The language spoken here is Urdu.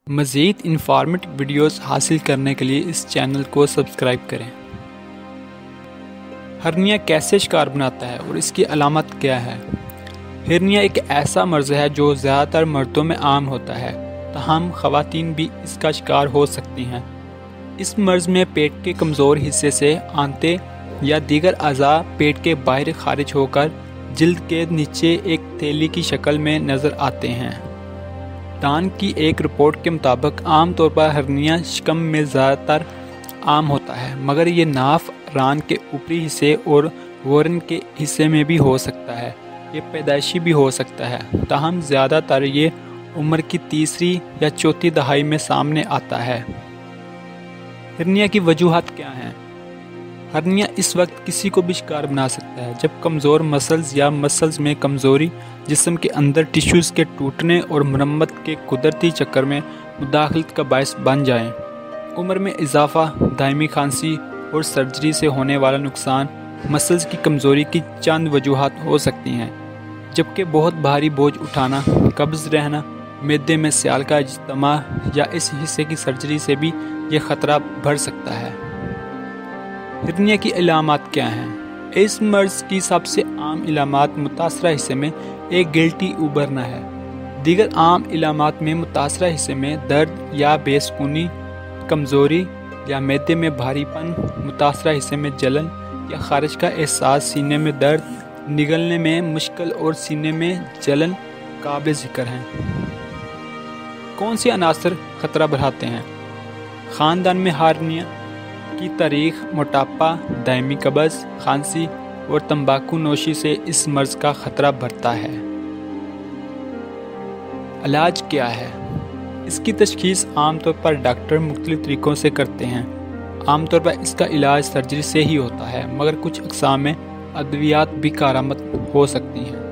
مزید انفارمیٹو ویڈیوز حاصل کرنے کے لیے اس چینل کو سبسکرائب کریں۔ ہرنیا کیسے شکار بناتا ہے اور اس کی علامت کیا ہے؟ ہرنیا ایک ایسا مرض ہے جو زیادہ تر مردوں میں عام ہوتا ہے، تاہم خواتین بھی اس کا شکار ہو سکتی ہیں۔ اس مرض میں پیٹ کے کمزور حصے سے آنتیں یا دیگر اعضاء پیٹ کے باہر خارج ہو کر جلد کے نیچے ایک تیلی کی شکل میں نظر آتے ہیں۔ ڈان کی ایک رپورٹ کے مطابق عام طور پر ہرنیا شکم میں زیادہ تر عام ہوتا ہے، مگر یہ ناف، ران کے اوپری حصے اور وورن کے حصے میں بھی ہو سکتا ہے۔ یہ پیدائشی بھی ہو سکتا ہے، تاہم زیادہ تر یہ عمر کی تیسری یا چوتھی دہائی میں سامنے آتا ہے۔ ہرنیا کی وجوہات کیا ہیں؟ ہرنیا اس وقت کسی کو بھی شکار بنا سکتا ہے جب کمزور مسلز یا مسلز میں کمزوری جسم کے اندر ٹیشوز کے ٹوٹنے اور مرمت کے قدرتی چکر میں مداخلت کا باعث بن جائیں۔ عمر میں اضافہ، دائمی کھانسی اور سرجری سے ہونے والا نقصان مسلز کی کمزوری کی چند وجوہات ہو سکتی ہیں، جبکہ بہت بھاری بوجھ اٹھانا، قبض رہنا، معدے میں سیال کا اجتماع یا اس حصے کی سرجری سے بھی یہ خطرہ بڑھ سکتا ہے۔ ہرنیا کی علامات کیا ہیں؟ اس مرض کی سب سے عام علامات متاثرہ حصے میں ایک گلٹی ابھرنا ہے۔ دیگر عام علامات میں متاثرہ حصے میں درد یا بے سکونی، کمزوری یا معدے میں بھاری پن، متاثرہ حصے میں جلن یا خارش کا احساس، سینے میں درد، نگلنے میں مشکل اور سینے میں جلن قابل ذکر ہیں۔ کون سے عناصر خطرہ بڑھاتے ہیں؟ خاندان میں ہرنیا کی تاریخ، موٹاپا، دائمی قبض، کھانسی اور تمباکو نوشی سے اس مرض کا خطرہ بڑھتا ہے۔ علاج کیا ہے؟ اس کی تشخیص عام طور پر ڈاکٹر مختلف طریقوں سے کرتے ہیں۔ عام طور پر اس کا علاج سرجری سے ہی ہوتا ہے، مگر کچھ اقسام میں ادویات بھی کارآمد ہو سکتی ہیں۔